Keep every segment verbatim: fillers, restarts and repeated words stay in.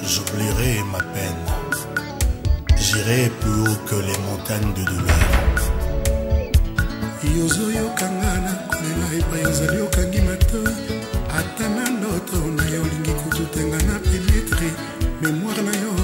J'oublierai ma peine. J'irai plus haut que les montagnes de douleur. Yozoyo kangana kolela epa yozali okangi matoi ata na ndoto na yo olingi kututenga na penetre mémoire na yo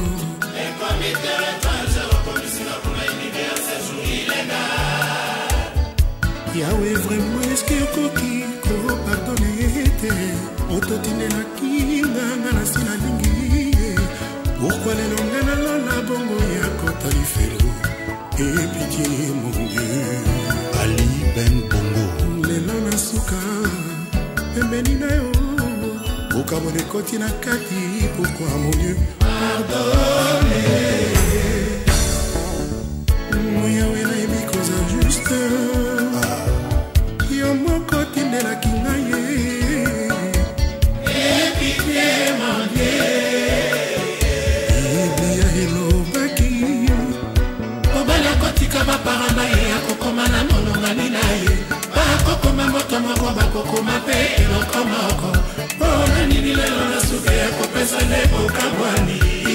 Yawe vraiment eske okoki kopardone ete ototindelaki nganga na sina lingi pourquoi lelo nga nalona bongo ya kota lifelo et pitié mon Dieu Ali Ben Bongo lelo na suka pembeni na yo okabone koti na kati pourquoi mon Dieu pardonne Yawe na yebi koza juste yo moko tindelaki na ye et pitié mon Dieu Biblia elobaki obala kotika baparana ye akokoma na molongani na ye bakokoma moto moko bakokoma mpe eloko moko mpona nini lelo na suka ya kopesa lebokabwani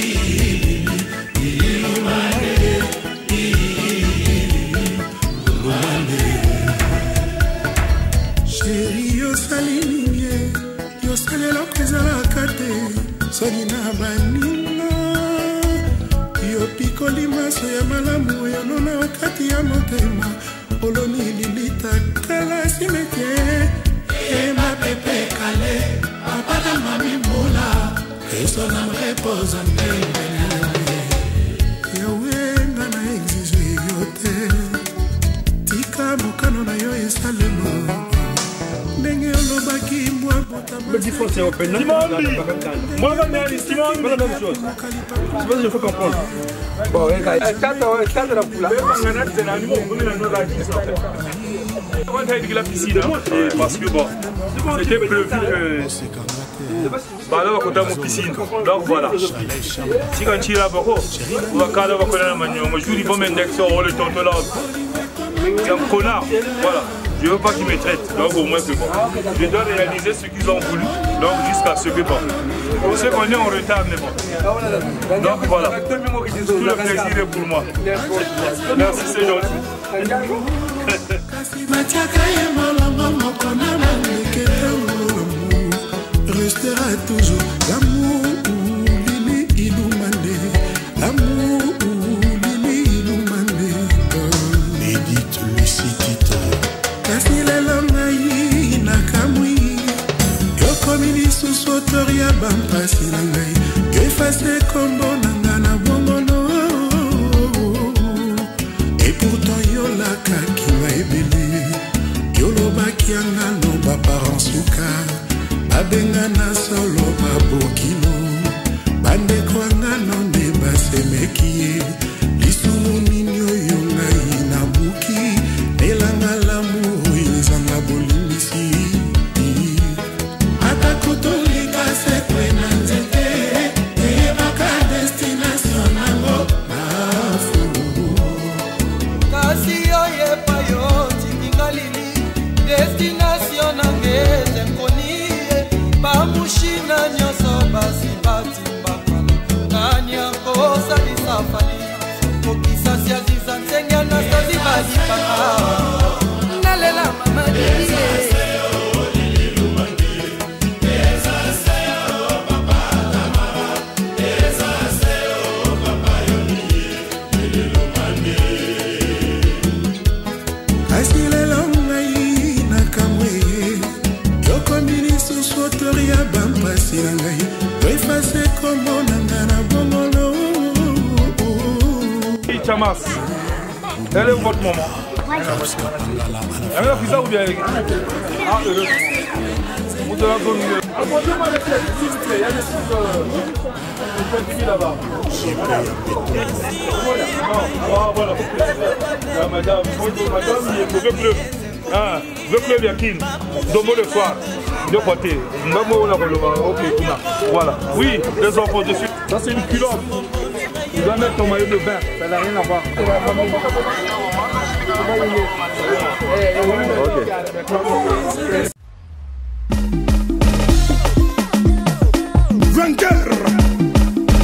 Chéri yosali ninge yosali eloko ezalaka te soni na baninga yopikoli maso ya malamu oyonona okati ya motema oloni lilita kala cimetiere ema pepe kale papana mami mbula esona mreposa mpembeni yawe nga na exige yo te tika mokano na yo esalemo ndenge olobaki mwa Me différence c'est européenne. Moi, la même chose. C'est pas la même chose. C'est pas ce qu'il faut comprendre. Bon, regarde. Quand on a la on a été la piscine, parce que bon, c'était prévu que... Bah là, on va compter mon piscine. Donc voilà. Si quand tu es là-bas, on va quand on va connaître la manière. Moi, je vous dis, bon, index, on va le tonton là. C'est un connard. Voilà. Je ne veux pas qu'ils me traitent, donc au moins que bon. Je dois réaliser ce qu'ils ont voulu, donc jusqu'à ce que bon. Je sais qu'on est en retard, mais bon. Donc voilà. Tout le plaisir est pour moi. Merci, c'est gentil. Restera toujours l'amour, Lili Iloumandé, l'amour, Lili Iloumandé. Edith Lucitito Kasi lelo ngai nakamwi yokomi lisusu otori ya bampasi na ngai yoefase kombo na nga na bongono et pourtant yolakaki nga ebele yolobaki ya ngano baparent suka babenga na solo babokilo bandeko ya ngano nde basemeki ye lisumu nini oyo ngai nabuki elanga lamu ezanga bolimbisi ata kotolika sekwe na nzete eyebaka destination nango nafulu kasi oyepa yo tikingalili destination nange zenkoni bamushina nyonso basi batimbaka nani akosalisa fali kokisasi aziza nzenge anastazi balipaka nalela mamadiye kasi lelo ngai nakamwe yokomi lisusu otori ya bampasi na ngai toefase kombo na nga na bongolo Chamas, quel est votre moment? Elle a fait ça ou bien? Ah, heureux. Vous devez avoir apportez-moi les têtes, s'il vous plaît. Il y a des trucs euh, là-bas. Voilà. Voilà. Ah, madame, madame, il veut pleurer. Ah, veut pleurer, Yakin. Deux mots le soir. Deux côtés. Deux mots là, ok, voilà. Oui, les enfants, je suis. Ça, c'est une culotte. Tu dois mettre ton maillot de bain, ça n'a rien à voir. Vainqueur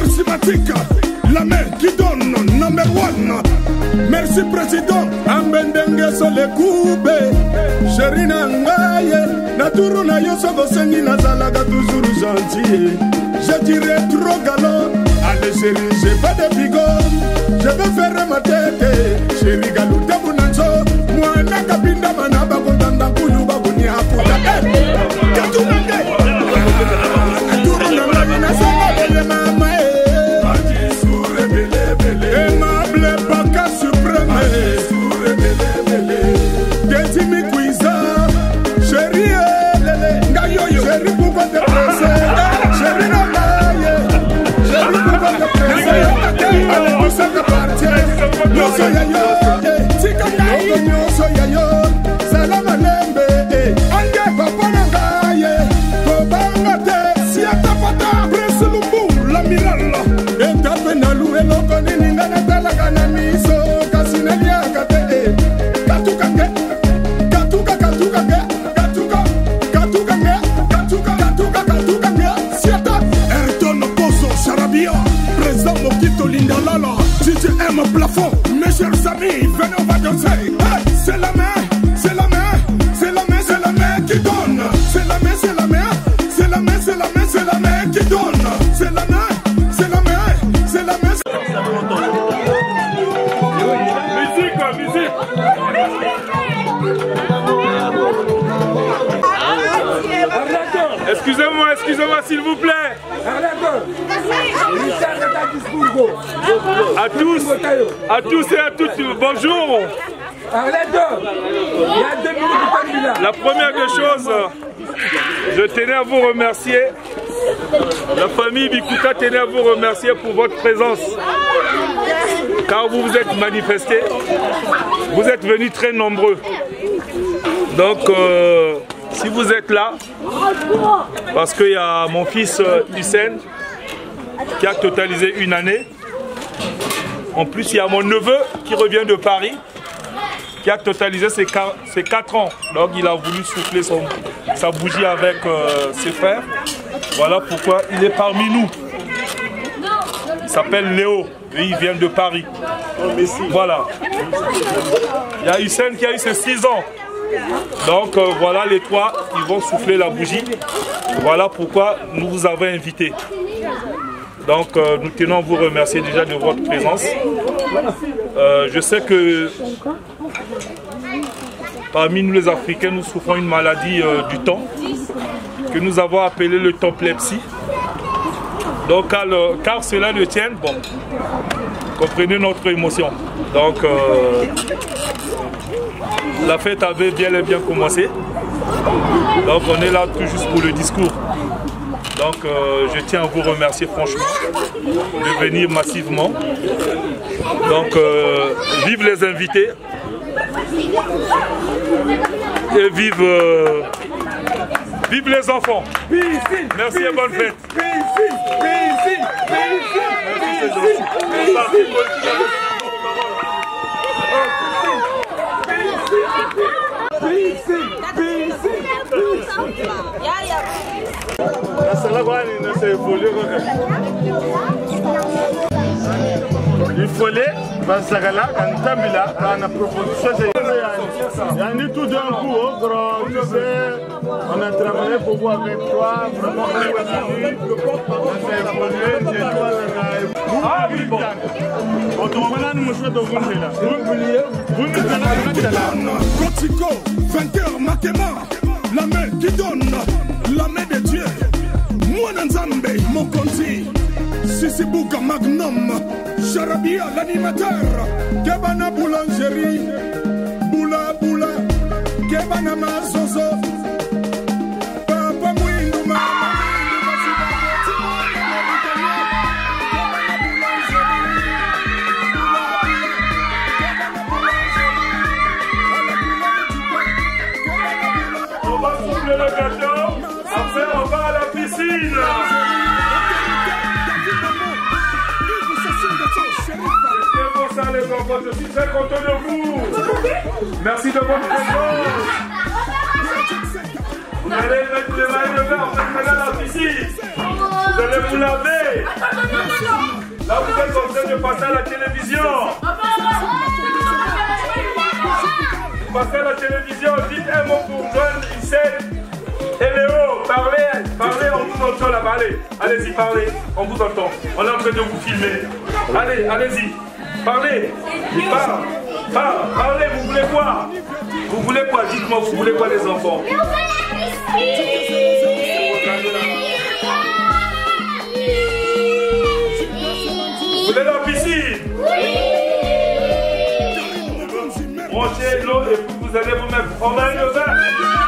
charismatique, la main qui donne, number one. Merci président, ambendenge so le kube. Chéri na ngaye, naturu na yo sogo sengi na zalaga toujours gentil. Je dirais trop galant, allez chéri, j'ai pas de bigot. Je veux faire ma tête, chéri galou tabu nanzo. Moi na kabinda manaba kontanda kuyu babunia kuta. Katu nange, naturu na ngaye na sanga bele mama eh. Aimable Baka suprême, Dentimi Kouiza, chérie, chérie pourquoi te presser, chérie Namaye, chérie pourquoi te presser, allez nous sommes partis, nous sommes yayo, tika yayo, nous sommes yayo, salam alembe, ange papa nangaye, kobangate, si atapata, presse lumbu, l'amiral, et tape na loué l'okoni ningana talaka na miso, kasinali akate, katuka ke, katuka katuka ke, katuka, katuka ke, katuka, katuka katuka ke, siata, Ayrton Bozo, Charabia, président Mokito Lindalala, D J M Plafond, mes chers amis, venez on va danser, hey, c'est la main, c'est la main, c'est la main, c'est la main qui donne, c'est la main, c'est la main, c'est la main, c'est la main, c'est la main qui donne, c'est la main, c'est la main, c'est la main. Musique, musique. Excusez-moi, excusez-moi s'il vous plaît. À tous, à tous et à toutes, bonjour. La première des choses, je tenais à vous remercier. La famille Bikuta tenait à vous remercier pour votre présence. Car vous vous êtes manifestés. Vous êtes venus très nombreux. Donc, euh, si vous êtes là, parce qu'il y a mon fils euh, Hussein qui a totalisé une année. En plus, il y a mon neveu qui revient de Paris, qui a totalisé ses quatre ans. Donc, il a voulu souffler son, sa bougie avec euh, ses frères. Voilà pourquoi il est parmi nous. Il s'appelle Léo et il vient de Paris. Voilà. Il y a Hussein qui a eu ses six ans. Donc, euh, voilà les trois, ils vont souffler la bougie. Voilà pourquoi nous vous avons invités. Donc, euh, nous tenons à vous remercier déjà de votre présence. Euh, je sais que parmi nous les Africains, nous souffrons une maladie euh, du temps que nous avons appelée le templepsie. Donc, car, le, car cela le tient, bon, comprenez notre émotion. Donc, euh, la fête avait bien et bien commencé. Donc, on est là tout juste pour le discours. Donc, euh, je tiens à vous remercier franchement de venir massivement. Donc, euh, vive les invités et vive, euh, vive les enfants. Merci et bonne fête. Il fallait, Bazagala, Kantabila, on a proposé ça. Il y a tout d'un coup, au grand, tu sais, on a travaillé beaucoup avec toi, vraiment, on a évolué, j'ai toi, ah oui, bon. On te remet là, nous, je de vous là. Vous nous donnez Kotico, vainqueur, Makema, la main qui donne, la main de Dieu. Moi, Nzambe, mon conti, Sisibuka Magnum, Charabia, l'animateur, Kebana Boulangerie, Boula Boula, Kebana Mazozo, Papa Mouindou Mama. On va souffler le gâteau, après on va à la piscine. C'était pour ça les enfants, je suis très content de vous. Merci de votre présence. Vous allez mettre les mains de verre, vous allez à la piscine. Vous allez vous laver. Là, vous êtes en train de passer à la télévision. Vous passez à la télévision, dites un mot pour Joanne, Issel et Léo. Parlez, parlez, on vous entend là-bas. Allez, allez-y, parlez, on vous entend. On est en train de vous filmer. Allez, allez-y, parlez. Parle, parle, parlez, vous voulez quoi? Vous voulez quoi? Dites-moi, vous voulez quoi les enfants? Vous voulez la piscine? Branchez l'eau et puis vous allez vous mettre en main le vin.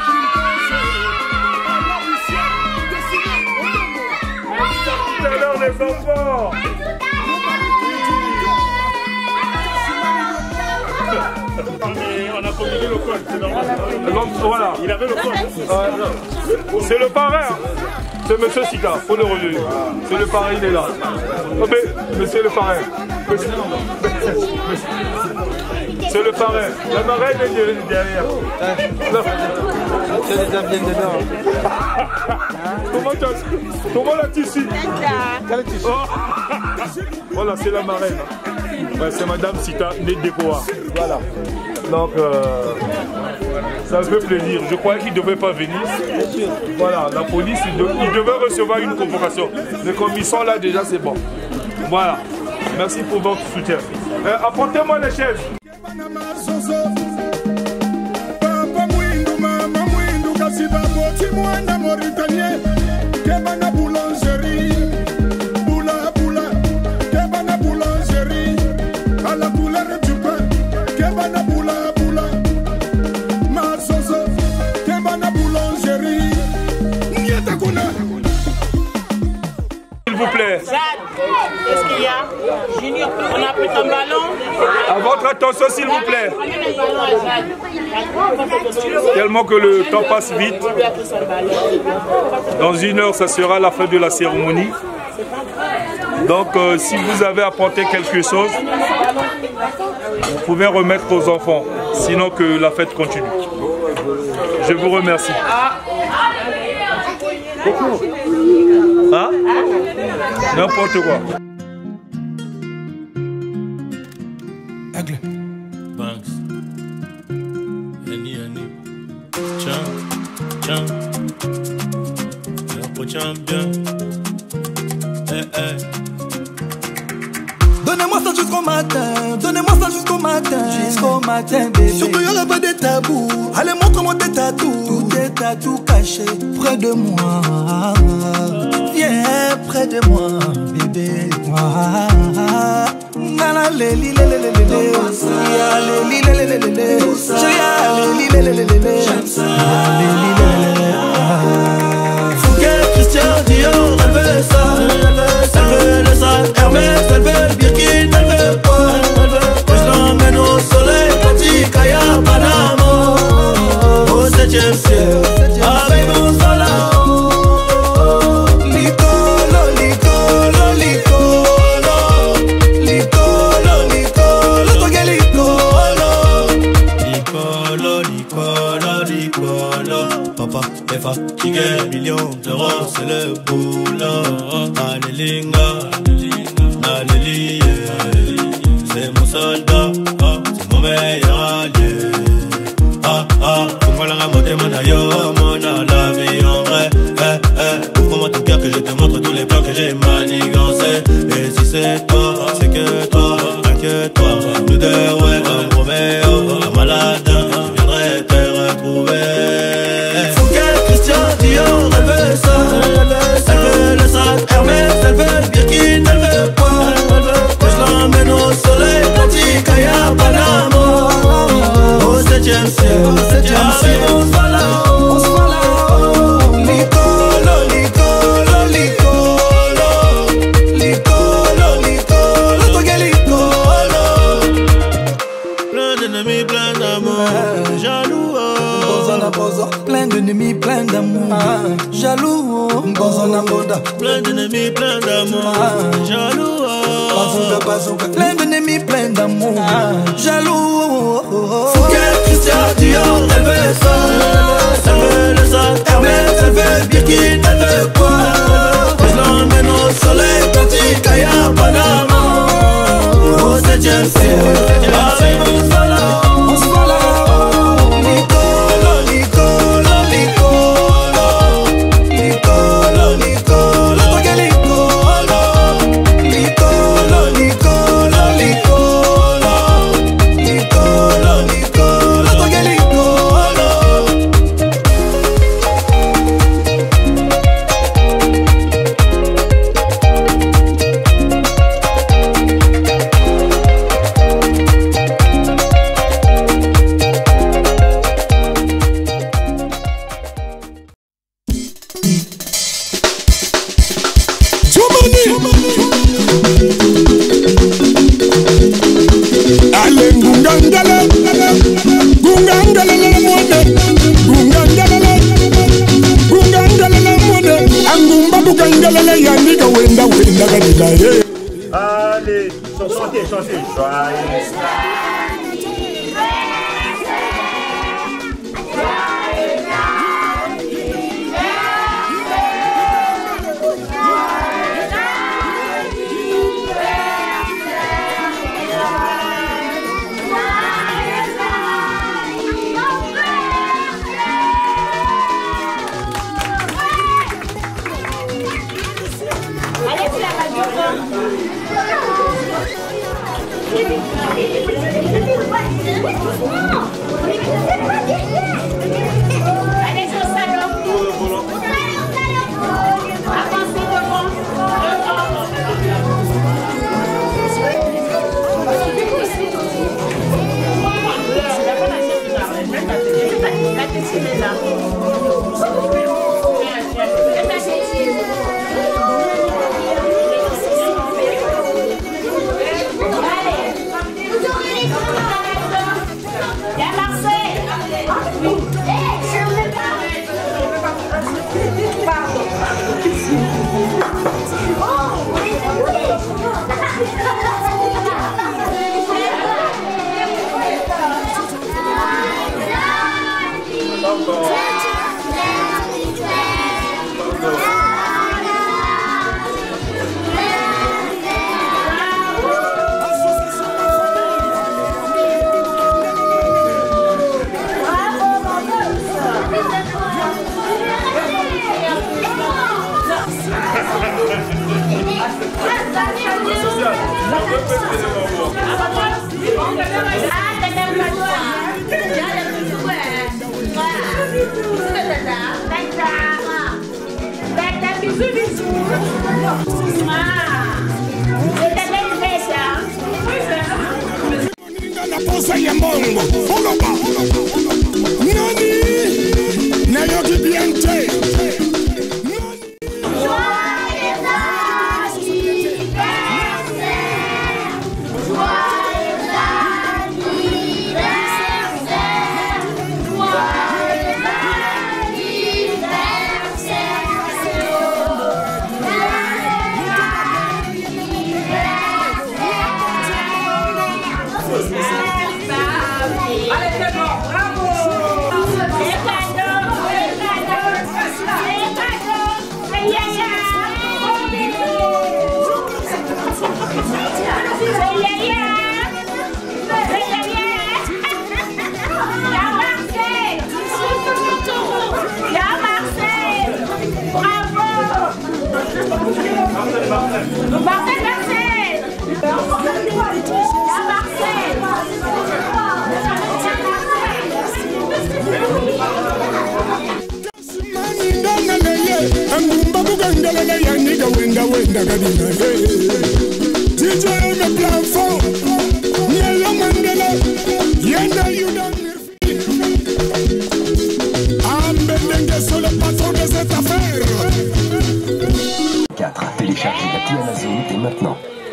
Tout à l'heure les enfants. On a combiné le col, c'est normal. Voilà. Il avait le col. C'est le parrain. C'est monsieur Sika, faut le revenir. C'est le parrain, il est là. Oh, mais, monsieur le parrain. C'est le parrain. La marraine est derrière. C'est déjà bien dedans. Comment tu as... Comment l'as-tu su? Oh. Voilà, c'est la marraine. Ouais, c'est madame Sita Nedekoa. Voilà. Donc, euh, ça me fait plaisir. Je croyais qu'il ne devait pas venir. Voilà, la police, il, de, il devait recevoir une convocation. Mais comme ils sont là déjà, c'est bon. Voilà. Merci pour votre soutien. Euh, apportez-moi les chaises. S'il vous plaît. Qu'est-ce qu'il y a? Junior, on a pris ton ballon. À votre attention, s'il vous plaît. Tellement que le temps passe vite. Dans une heure, ça sera la fin de la cérémonie. Donc, euh, si vous avez apporté quelque chose, vous pouvez remettre aux enfants. Sinon que la fête continue. Je vous remercie. Hein? N'importe quoi. Aigle. Banks. Annie, Annie. Tiens, tiens. Un peu champion. Eh, eh. Donnez-moi ça jusqu'au matin, donnez-moi ça jusqu'au matin, jusqu'au matin, bébé. Surtout y'aura pas de tabous. Allez, montre-moi tes tatous, tous tes tatous cachés près de moi. Viens près de moi, bébé. Nana leli leli leli leli, ya leli leli leli leli, ya leli leli leli leli, Fouquet, Christian Dior, elle veut ça, elle veut le sac Hermès, elle veut le Birkin, elle veut quoi? Que je l'emmène au soleil, petit Kaya, Panama, au septième ciel, avec mon salon. Licolo, licolo, licolo, licolo, licolo, toque licolo. Licolo, licolo, licolo. Papa, les fatigués, millions d'euros, c'est le boulot. Allélinga, alléluia, c'est mon soldat, c'est mon meilleur allié. Ah ah, pour moi la ramote mon aïe, mon la vie en vrai. Eh eh, ouvre-moi ton cœur que je te montre tous les plans que j'ai manigancés. Et si c'est toi, c'est que toi, pas que toi. Nous deux, ouais, comme Roméo, un malade, je viendrai te retrouver. Fouquet, Christian Dior, elle veut ça, elle veut le sac Hermès, elle veut le Birkin, elle veut quoi? Que je l'emmène au soleil, petit Kaya, Panama, au septième ciel, au septième ciel, on se voit là, on se voit là. Licolo, licolo, licolo, licolo, licolo, toque licolo. Plein d'ennemis, plein d'amour, jaloux. Plein d'ennemis, plein d'amour, jaloux. Plein d'ennemis, plein d'amour, jaloux. Plein d'ennemis, plein d'amour, jaloux. Fouquet, Christian Dior, elle veut ça, elle veut le sac Hermès, elle veut le Birkin, elle veut quoi? Je l'emmène au soleil, petit Kaya, Panama. Ale ngungangala, ngungangala la mode, ngungangala, ngungangala la mode, angumba bugangala la yandika wenda wenda kadila ye. Allez, chantez, chantez. Joyeux. Téléchargez l'appli Amazon dès maintenant.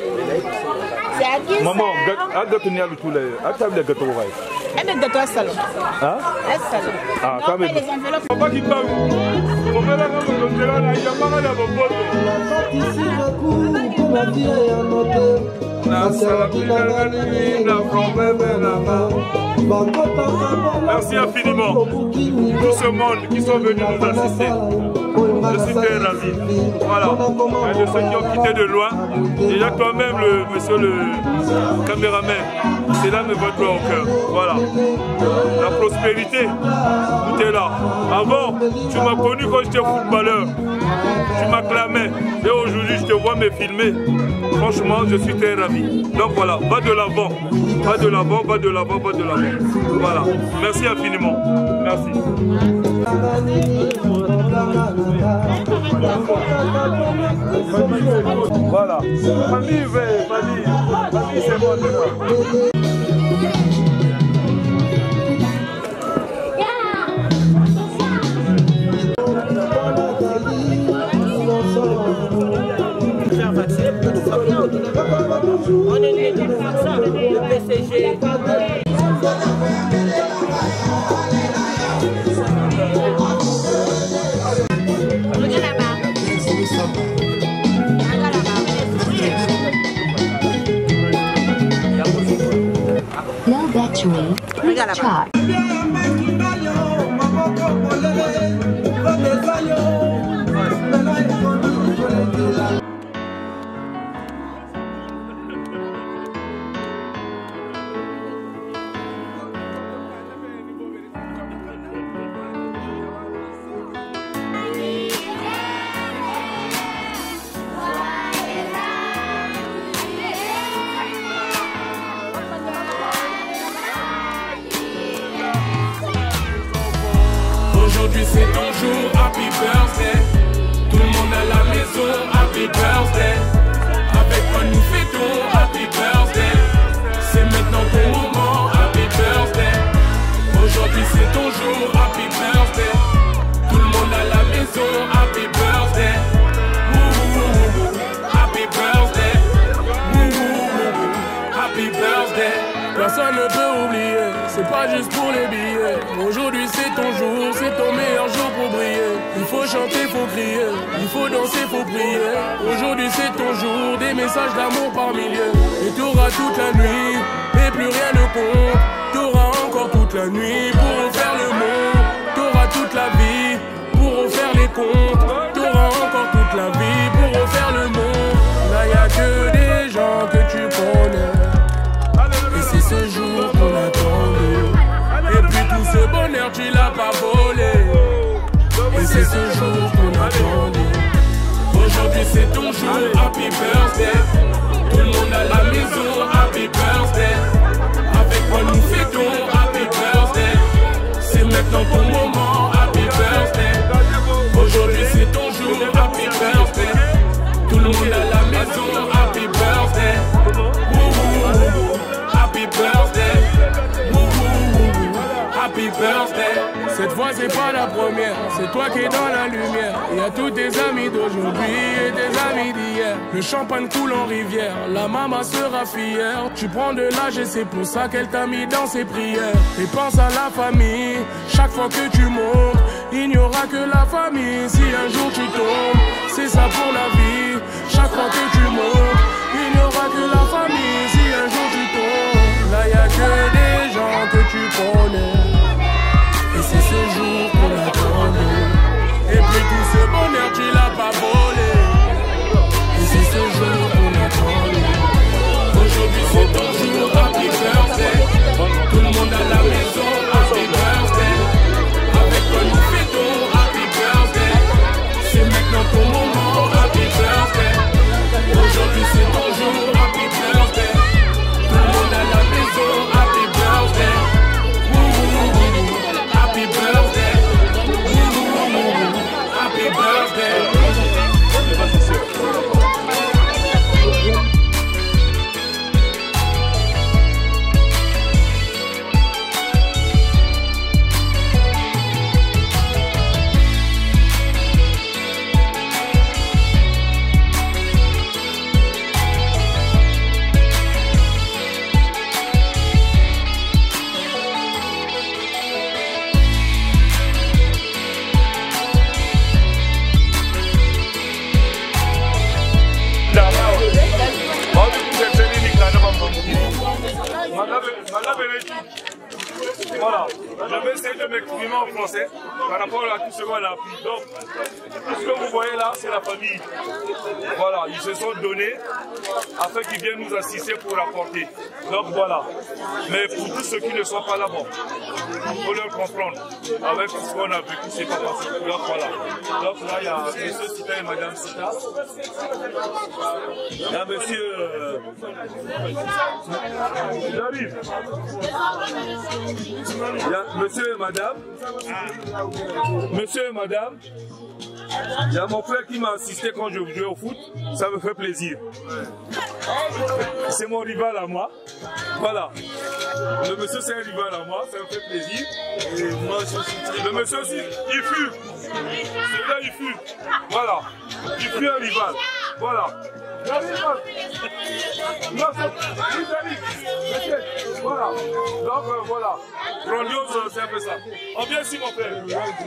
Maman, gâteau n'y a le tout là. Attends le gâteau ouais. Un des gâteaux à salon. Hein? À salon. Ah, quand même. Les enveloppes. Papa qui parle. On va la ramener au là, il y a pas mal à mon pote. Merci infiniment. Tout ce monde qui sont venus nous assister. Je suis très ravi. Voilà. Et de ceux qui ont quitté de loin. Déjà toi-même, le monsieur le caméraman, c'est là me votre au cœur. Voilà. La prospérité, tout est là. Avant, tu m'as connu quand j'étais footballeur. Tu m'acclamais. Et aujourd'hui, je te vois me filmer. Franchement, je suis très ravi. Donc voilà, va de l'avant. Va de l'avant, va de l'avant, va de l'avant. Voilà. Merci infiniment. Merci. Voilà. Famille, famille, famille, c'est bon déjà. Regarde là-bas. Aujourd'hui c'est ton jour, happy birthday. Tout le monde à la maison, happy birthday. Avec moi nous fêtons, happy birthday. C'est maintenant ton moment, happy birthday. Aujourd'hui c'est ton jour, happy birthday. Tout le monde à la maison, happy birthday. Wouhou, happy birthday. Wouhou, happy birthday. Personne ne peut oublier, c'est pas juste pour les billets. Aujourd'hui c'est ton jour, c'est ton meilleur jour pour briller. Il faut chanter, faut crier, il faut danser, faut prier. Aujourd'hui c'est ton jour, des messages d'amour par milliers. Et t'auras toute la nuit, et plus rien ne compte. T'auras encore toute la nuit pour refaire le monde. T'auras toute la vie pour refaire les comptes. T'auras encore toute la vie pour refaire le monde. Là y'a que des gens que tu connais. Et c'est ce jour qu'on attendait. Et puis tout ce bonheur tu l'as pas volé. Et c'est ce jour qu'on attendait. Aujourd'hui c'est ton jour, happy birthday. Tout le monde à la maison, happy birthday. Avec moi nous fêtons, happy birthday. C'est maintenant ton moment, happy birthday. Aujourd'hui c'est ton jour, happy birthday. Tout le monde à la maison, happy birthday. Happy birthday, happy birthday. Cette fois c'est pas la première, c'est toi qui es dans la lumière. Il y a tous tes amis d'aujourd'hui et tes amis d'hier. Le champagne coule en rivière, la maman sera fière. Tu prends de l'âge et c'est pour ça qu'elle t'a mis dans ses prières. Et pense à la famille, chaque fois que tu montes, il n'y aura que la famille. Si un jour tu tombes, c'est ça pour la vie. Chaque fois que tu montes, il n'y aura que la famille. Si un jour tu tombes, là y'a que des gens que tu connais. Et c'est ce jour qu'on attendait. Et puis tout ce bonheur tu l'as pas volé. Et c'est ce jour qu'on attendait. Aujourd'hui c'est ton jour, happy birthday. Tout le monde à la maison, happy birthday. Avec toi nous fêtons, happy birthday. C'est maintenant ton moment, happy birthday. Aujourd'hui c'est ton jour, happy birthday. Tout le monde à la maison, happy birthday. Happy birthday. Happy birthday. Voilà, je vais essayer de m'exprimer en français par rapport à tout ce qu'on a appris. Donc, tout ce que vous voyez là, c'est la famille. Voilà, ils se sont donnés afin qu'ils viennent nous assister pour apporter. Donc voilà. Mais pour tous ceux qui ne sont pas là-bas, il faut leur comprendre. Avec tout ce qu'on a vécu, c'est pas possible. Donc voilà. Donc là, il y a monsieur Sita et madame Sita. Il y a monsieur... Euh... J'arrive. Il y a monsieur et madame. Monsieur et madame. Il y a mon frère qui m'a assisté quand je jouais au foot. Ça me fait plaisir. C'est mon rival à moi. Voilà. Le monsieur c'est un rival à moi. Ça me fait plaisir. Et moi je suis très... Le monsieur aussi, il fume. Celui-là il fume. Voilà. Il fume un rival. Voilà. Non, c'est voilà. Donc euh, voilà. Grandiose, c'est un peu ça. On vient ici mon frère.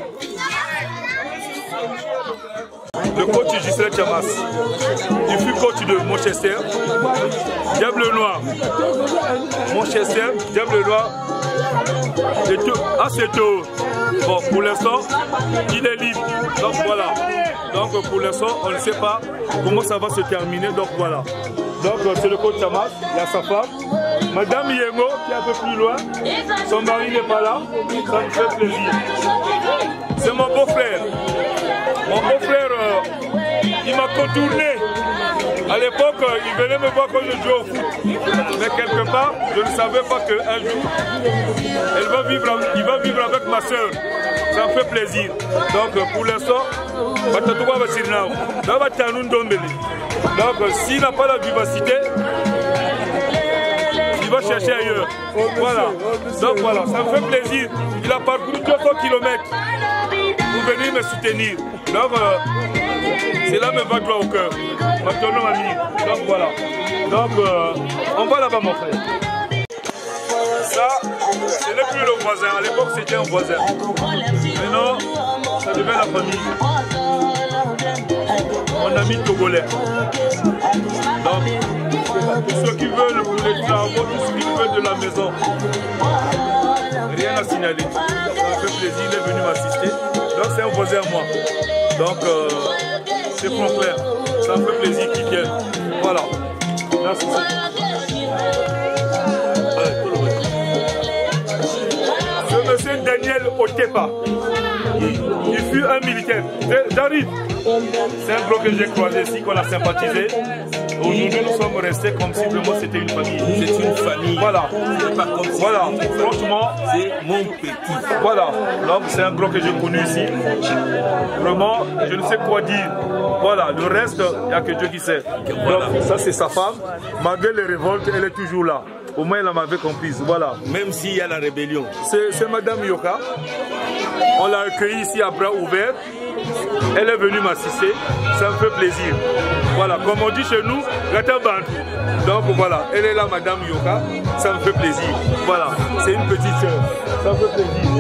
Le coach Gisèle Chamas. Il fut coach de Manchester. Diable Noir. Manchester, Diable Noir. Ah, c'est tout. Bon, pour l'instant, il est libre. Donc voilà. Donc pour l'instant, on ne sait pas comment ça va se terminer. Donc voilà. Donc c'est le coach Tamas, il y a sa femme. Madame Yengo qui est un peu plus loin. Son mari n'est pas là. Ça me fait plaisir. C'est mon beau-frère. Mon beau-frère, euh, il m'a contourné. À l'époque, il venait me voir quand je jouais au foot. Mais quelque part, je ne savais pas qu'un jour, elle va vivre, il va vivre avec ma soeur. Ça me fait plaisir. Donc pour l'instant, donc s'il n'a pas la vivacité, il va chercher ailleurs. Voilà. Donc voilà, ça me fait plaisir. Il a parcouru deux cents kilomètres pour venir me soutenir. Donc euh, c'est là me va droit au cœur. Maintenant, ami. Donc voilà. Donc euh, on va là-bas mon frère. Ça, ce n'est plus le voisin. À l'époque, c'était un voisin. Maintenant, ça devient la famille. Mon ami togolais. Donc, tous ceux qui veulent pour les travaux, tous ceux qui veulent de la maison, rien à signaler. Ça me fait plaisir, il est venu m'assister. Donc, c'est un voisin à moi. Donc, euh, c'est mon frère. Ça me fait plaisir qu'il vienne. Voilà. Merci. Monsieur Daniel Otepa, il fut un militaire. J'arrive. C'est un gros que j'ai croisé ici, qu'on a sympathisé. Aujourd'hui, nous sommes restés comme si vraiment c'était une famille. C'est une famille. Voilà. Pas comme si voilà. Franchement, c'est mon petit. Voilà. Donc, c'est un gros que j'ai connu ici. Vraiment, je ne sais quoi dire. Voilà. Le reste, il n'y a que Dieu qui sait. Voilà. Donc, ça, c'est sa femme. Malgré les révoltes, elle est toujours là. Au moins, elle m'avait comprise. Voilà. Même s'il y a la rébellion. C'est Madame Yoka. On l'a accueillie ici à bras ouverts. Elle est venue m'assister. Ça me fait plaisir. Voilà. Comme on dit chez nous, Gatabantu. Donc voilà. Elle est là, Madame Yoka. Ça me fait plaisir. Voilà. C'est une petite soeur. Ça me fait plaisir.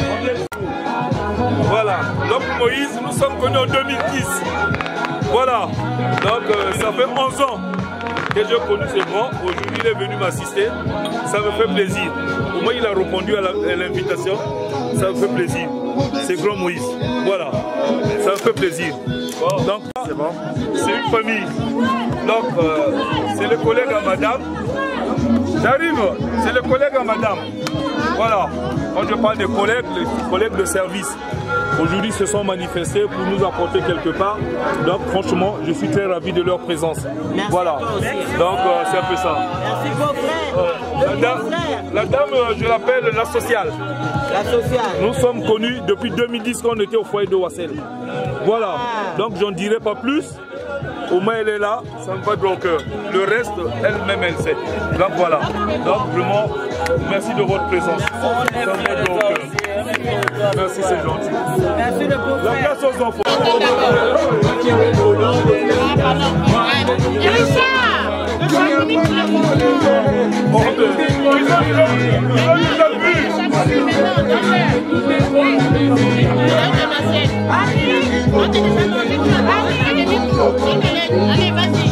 Voilà. Donc Moïse, nous sommes connus en deux mille dix. Voilà. Donc euh, ça fait onze ans que j'ai connu ce grand. Aujourd'hui, il est venu m'assister. Ça me fait plaisir. Au moins, il a répondu à l'invitation. Ça me fait plaisir. C'est grand Moïse. Voilà. Ça me fait plaisir. Donc, c'est bon. C'est une famille. Donc, euh, c'est le collègue à madame. J'arrive. C'est le collègue à madame. Voilà. Quand je parle des collègues, les collègues de service, aujourd'hui se sont manifestés pour nous apporter quelque part. Donc franchement, je suis très ravi de leur présence. Merci. Voilà. Donc euh, c'est un peu ça. Merci beau frère. Euh, la, dame, la dame, euh, je l'appelle la sociale. La sociale. Nous sommes connus depuis deux mille dix qu'on était au foyer de Wassel. Voilà. Ah. Donc j'en dirai pas plus. Au moins elle est là, ça me va droit au cœur. Le reste, elle-même elle sait. Donc voilà. Donc vraiment, merci de votre présence. Ça me va droit au cœur. Merci, c'est gentil. Merci le beau frère. La place aux enfants. Allez, vas-y.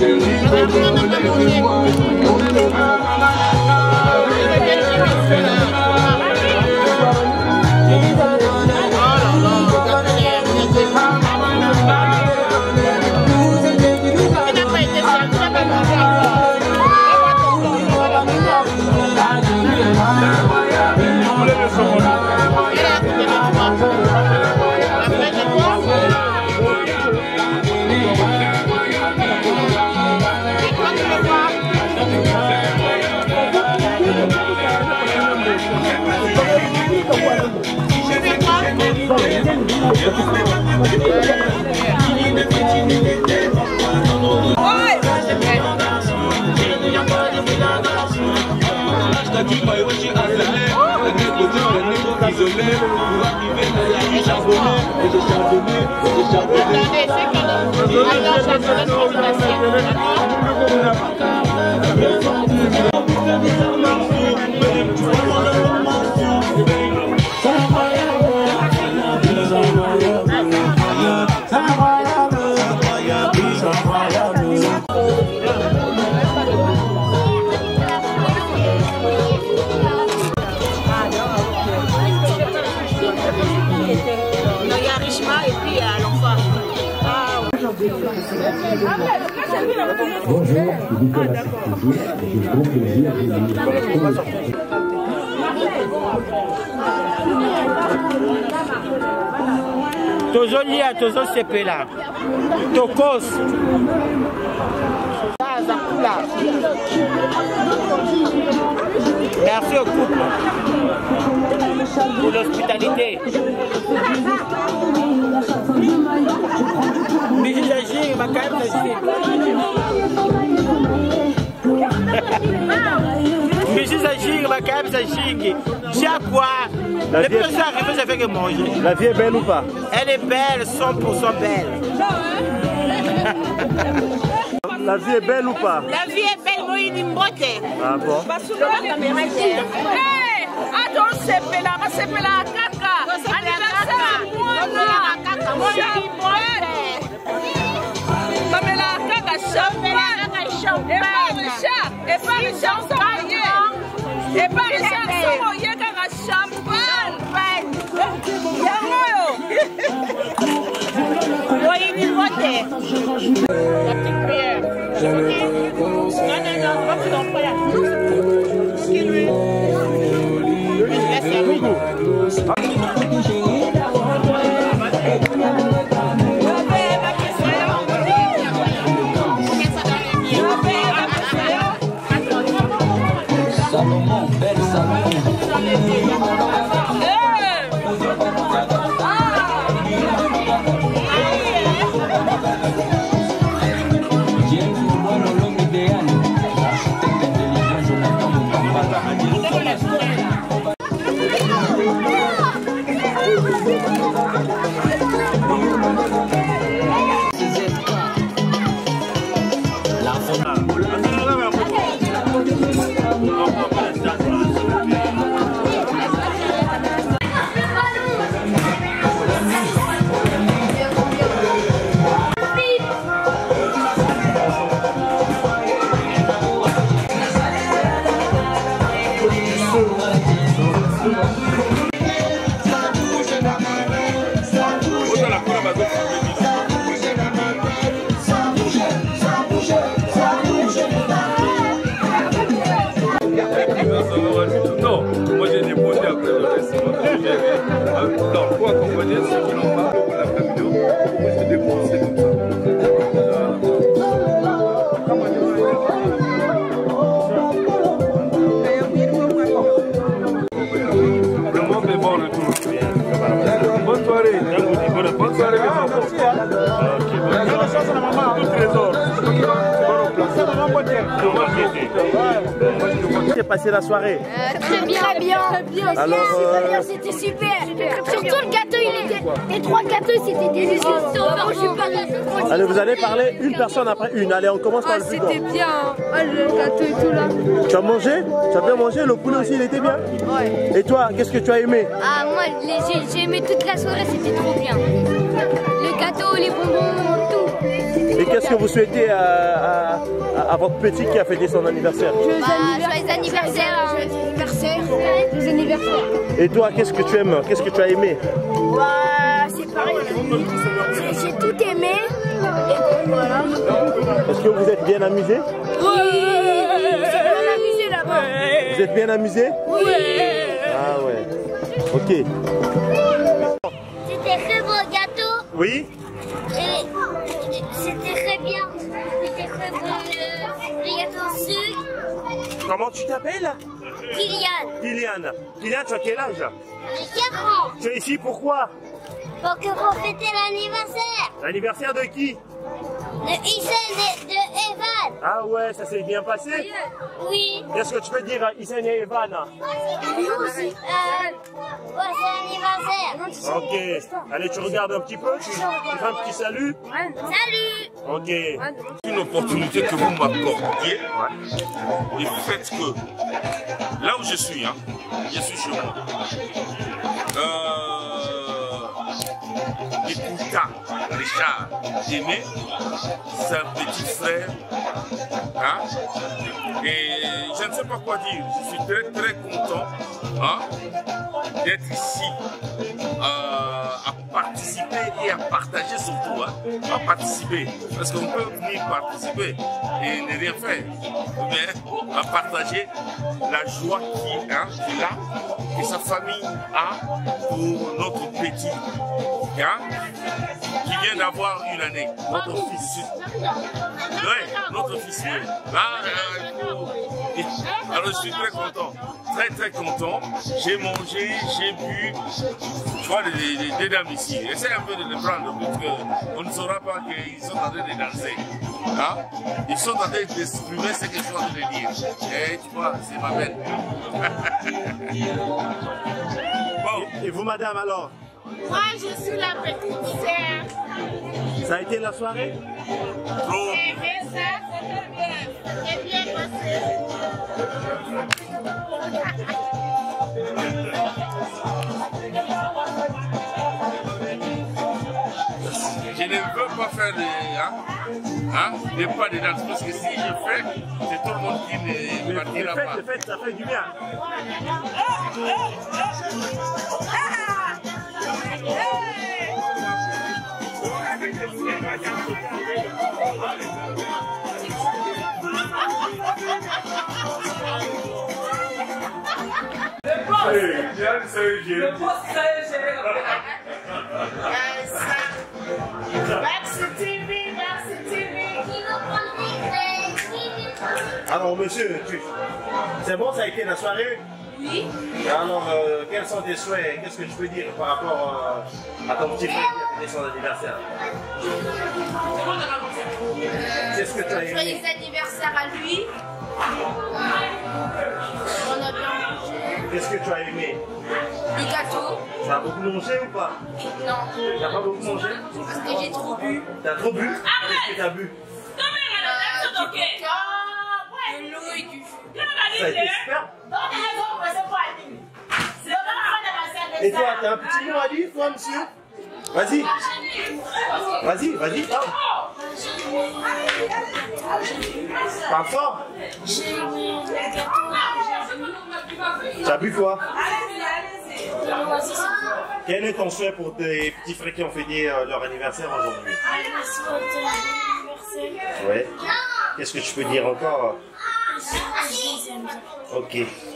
Bonjour, je suis Nicolas Sarkozy et j'ai le grand plaisir de vous Tozo lia, tozo sepela. Tokos. Merci au couple pour l'hospitalité. Mais il agit, il m'a quand même agité. Mais il agit, il m'a quand même agité. Chaque fois, les personnes arrivent, j'ai fait que manger. La vie est belle ou pas? Elle est belle, cent pour cent belle. La vie est belle ou pas? La vie est belle, moi il est beauté. Ah bon? Hey, attends, c'est pela, c'est pela caca. Anniversaire, moi, moi, moi, il est beauté. Pamela caca, champagne, champagne, et pas le champagne, et pas le champagne, il y a caca champagne. Oui, il est beauté. La petite prière. Non, non, non, pas que l'on peut Salomon, belle Salomon. Non, moi j'ai déposé après le restaurant. Non, pour accompagner ceux qui n'ont pas pour la camion, moi j'ai déposé comme ça. Vraiment des bons retours. Bonne soirée. Bonne soirée, mes enfants. J'ai passé la soirée. Euh, très bien, très bien. Très bien. Alors, euh... c'était super. Surtout le gâteau, il était. Les trois gâteaux, c'était délicieux. Moi, je suis pas. Allez, vous allez parler une personne après une. Allez, on commence par Ah, le plus grand. c'était bien. Ah, le gâteau et tout là. Tu as mangé? Tu as bien mangé? Le poulet aussi, il était bien? Ouais. Et toi, qu'est-ce que tu as aimé? Ah, moi, les- j'ai aimé toute la soirée, c'était trop bien. Le gâteau, les bonbons, tout. Et qu'est-ce que vous souhaitez à, à, à votre petit qui a fêté son anniversaire? Joyeux anniversaire. Joyeux anniversaire. Joyeux anniversaire. Et toi, qu'est-ce que tu aimes? Qu'est-ce que tu as aimé? Bah, c'est pareil. J'ai- J'ai tout aimé. Et donc, voilà. Est-ce que vous êtes bien amusé? Oui. J'ai bien amusé là-bas. Vous êtes bien amusé? Oui. Ah ouais. Ok. C'était très beau gâteau. Oui? Et c'était très bien. C'était très bon le, le gâteau au sucre. Comment tu t'appelles? Kylian. Kylian. Kylian, tu as quel âge? J'ai quatre ans. Tu es ici pourquoi? Pour que pour fêter l'anniversaire. L'anniversaire de qui? De Hissène et de Evan. Ah ouais, ça s'est bien passé? Oui. Qu'est-ce que tu peux dire à Hissène et Evan? Nous aussi. Euh, ouais, c'est l'anniversaire. Ok. Allez, tu regardes un petit peu, tu, tu fais un petit salut. Salut. Ok. Une opportunité que vous m'accordiez, du fait que là où je suis, hein, je suis chez moi. Euh, écoutant Richard Aimé, c'est un petit frère Hein? Et je ne sais pas quoi dire. Je suis très très content hein, d'être ici, euh, à participer et à partager surtout. Hein, à participer. Parce qu'on peut venir participer et ne rien faire. Mais à partager la joie qu'il hein, qu a et sa famille a pour notre petit. Hein, qui vient d'avoir une année, notre fils. Oui, notre fils. Là, euh, alors je suis très content, très très content. J'ai mangé, j'ai bu. Je vois les, les, les dames ici. Essaye un peu de les prendre parce qu'on ne saura pas qu'ils sont en train de danser. Hein? Ils sont en train d'exprimer ce qu'ils sont en train de dire. Et tu vois, c'est ma belle. Bon. Et vous, madame, alors? Moi, je suis la petite sœur. Ça a été la soirée? Trop. J'ai aimé ça, c'était bien. J'ai bien passé. Je ne veux pas faire des, hein, hein, des pas de danse parce que si je fais, c'est tout le monde qui ne partira pas. Le fait, ça fait du bien. Alors monsieur, tu... c'est bon, ça a été la soirée? Oui. Alors, euh, quels sont tes souhaits? Qu'est-ce que tu peux dire par rapport euh, à ton petit frère qui a fêté son anniversaire? Qu'est-ce que tu as aimé? Joyeux anniversaire à lui. On a bien mangé. Qu'est-ce que tu as aimé? Le gâteau. Tu as beaucoup mangé ou pas? Non. Tu n'as pas beaucoup mangé? Parce que j'ai trop bu. Tu as trop bu? Qu'est-ce que tu as bu? De l'eau et du jus. Ça a été super. Et toi, tu as un petit mot à dire, toi, monsieur? Vas-y. Vas-y, vas-y, parle. Parle fort. J'ai aimé le gâteau. Tu as bu quoi? Quel est ton souhait pour tes petits frères qui ont fêté euh, leur anniversaire aujourd'hui? Ouais. Qu'est-ce que tu peux dire encore? Ok.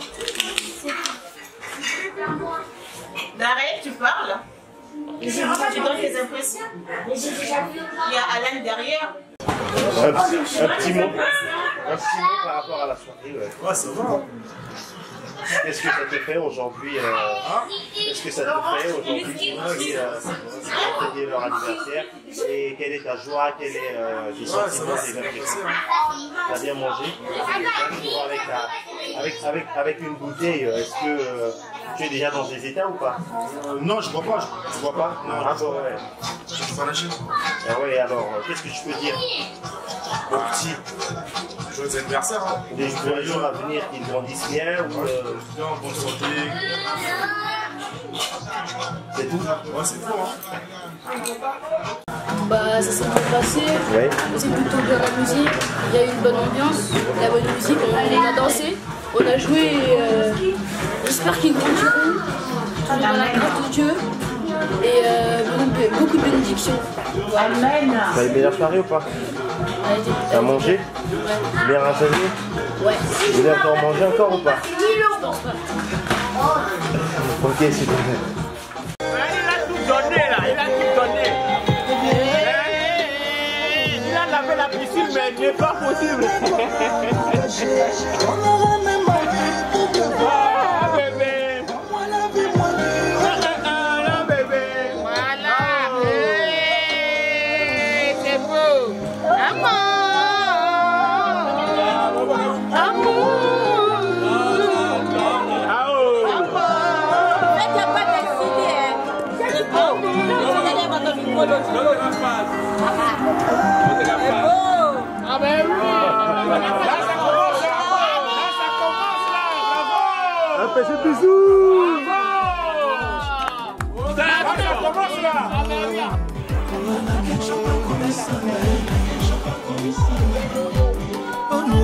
Daré, tu parles? Tu donnes tes impressions? Il y a Alain derrière. Un petit, un petit mot. Un petit mot par rapport à la soirée. Ouais, ouais ça va. Qu'est-ce que ça te fait aujourd'hui euh, Qu'est-ce que ça te fait aujourd'hui qui euh, fêter leur anniversaire? Et quelle est ta joie? Quel est euh, tes sentiments, tes impressions? Tu as bien mangé? Avec, ta, avec, avec, avec une bouteille, est-ce que euh, tu es déjà dans des états ou pas? euh, Non, je ne bois pas. Je ne bois pas. Non, ah, bon, ouais. Je ne suis pas lâché. Ah ouais, alors, qu'est-ce que tu peux dire au petit? Joyeux anniversaire. Hein. Des jours à venir qui grandissent bien ou euh... bien, en bonne santé. C'est tout? Ouais, c'est tout. Hein. Bah, ça s'est bien passé. Ouais. C'est plutôt bien la musique. Il y a eu une bonne ambiance, la bonne musique. On a dansé, on a joué. Euh... J'espère qu'ils grandiront. Dans la grâce de Dieu. Et euh, beaucoup de bénédictions. Amen. T'as aimé la soirée ou pas? T'as mangé? Ouais. Bien rassasié? Ouais. Vous voulez encore manger encore ou pas? Je pense pas. Ok, super. Il a tout donné là, il a tout donné. Il a lavé la piscine, mais il n'est pas possible. Ah, bébé. Ah, bébé. Voilà. C'est beau. Amour. Amour. Ah ben oui. Là ça commence là. Là ça commence là. Bravo. Un petit bisou. Bravo. Ça commence là. Ah ben oui. Oh non.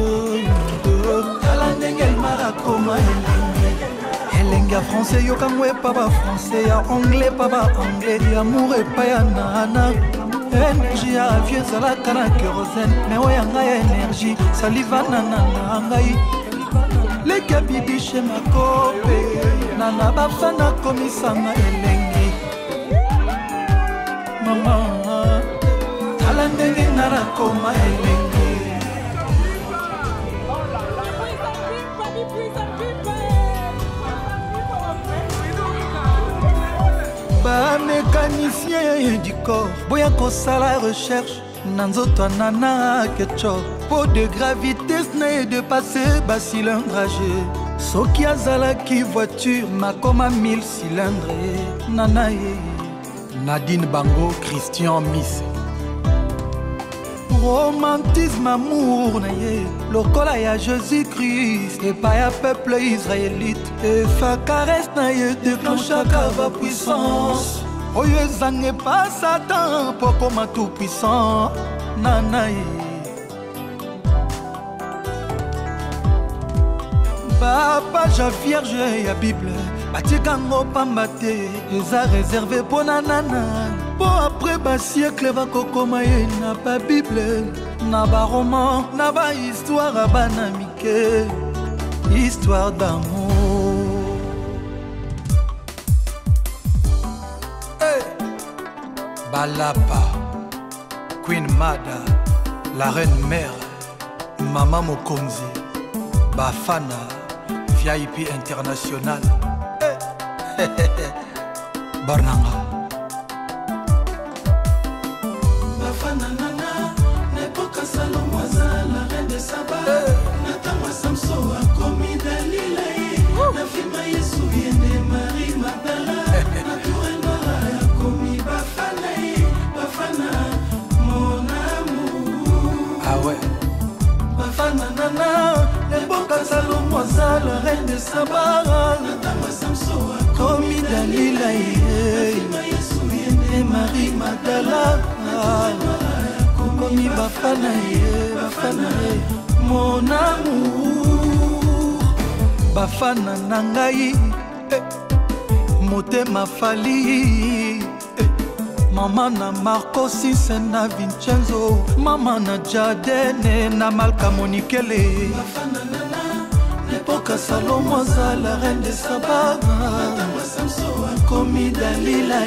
koma elenge elenge ya français yokango epa ba français ya anglais pa ba anglais yamour epa ya nana énergie ya avie ezalaka na kérosène me oyo ya ngai ya énergie salivanana na ngai leka bibishe makope nana bafana komisanga elenge mama tala ndenge nga nakoma elenge bamécanicien du corps boya kosala recherche na nzoto anana ketchop po de gravité na ye de passer bacilindrage soki azalaki voiture makoma mille cylindre nana ye Nadine Bango Christian Miss romantisme amour na ye lokola ya Jésus-Christ epa ya peuple israélite efa caresse na ye déclenchaka bapuissance oyo ezange pa Satan po koma tout puissant nana ye bapage ya vierge ya bible batikango pamba te eza réservé mpo na nana po apres basiècle bakokoma ye na babible na baroman na bahistoire ya bana mike histoire d'amour hey. Balapa Queen Mada la reine mère Mama Mokonzi Bafana V I P international hey. Barnanga Bafana nana n'époque Salomon la reine de Saba Natama Samso a commis Dalila na filma Yesu viene Marie Magdala naturel Mara a commis Bafana Bafana mon amour ah ouais Bafana nana l'époque Salomon la reine de Saba Natama Samso a commis Dalila et Marie Magdala Komi Bafana Bafana mon amour Bafana nangai motema fali mama na Marco Sisse na Vincenzo mama na Jadene na Malka Monikele Bafana nana l'époque Salomon la reine de Saba Komi Dalila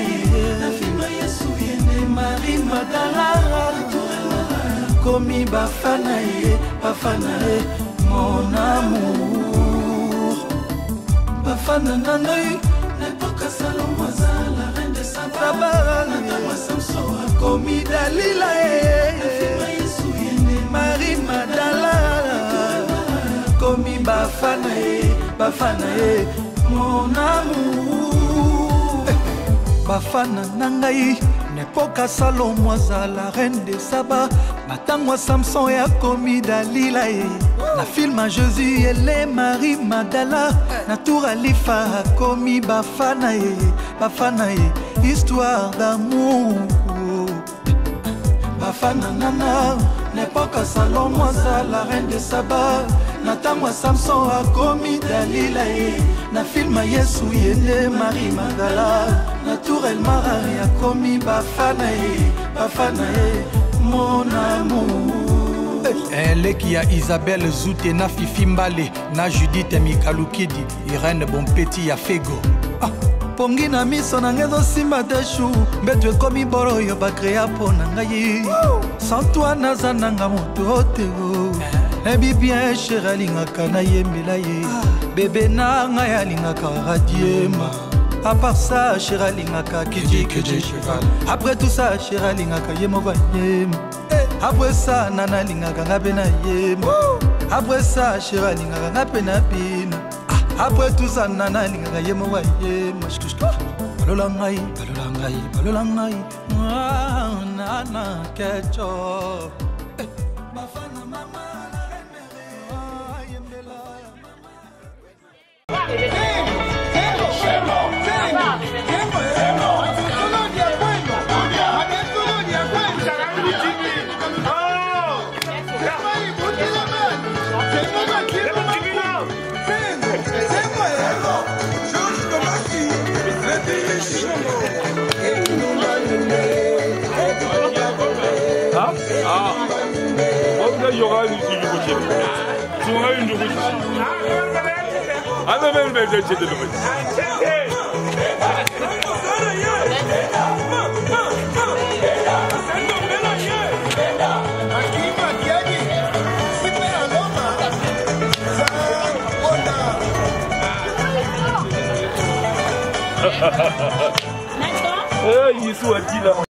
Marie Magdala Komi Bafana Bafana mon amour Bafana nanai l'époque Salomon la reine de Saba Komi Dalila Marie Magdala Komi Bafana Bafana mon amour Bafana nangai n'époque Salomon la reine de Saba Matangwa Samson ya komi Dalila na film à Jésus elle Marie Magdala na tour Alifa komi Bafana Bafana histoire d'amour Bafana nana n'époque Salomon la reine de Saba Natangwa Samson a komi Dalila na film à Yesu yende Marie Magdala naturel Mara ya komi Bafana Bafana mon amour eleki ya Isabelle Zoute na Fifi Mbale na Judith Mikalukidi Irene Bompeti ya Fego ah. pongi na miso na ngai ezosimba deshu mbeto ekomi bolo oyo bakrea mpo na ngai sans toi naza nanga moto te nayebi bien chéri alingaka nayembela ye bebe na ngai alingaka radiema à part ça chéri alingaka kidikidi cheval après tout ça chéri alingaka ye moko ayema après ça nana alingaka nga mpe na yema après ça chéri alingaka nga mpe na bina après tout ça nana alingaka ye moko ayema balola ngai balola ngai balola ngai nana ketchup bafana mama il y aura une Djibouti. Il y aura une Djibouti. Ah non, mais mais j'ai de l'eau. Eh, il est sous à là.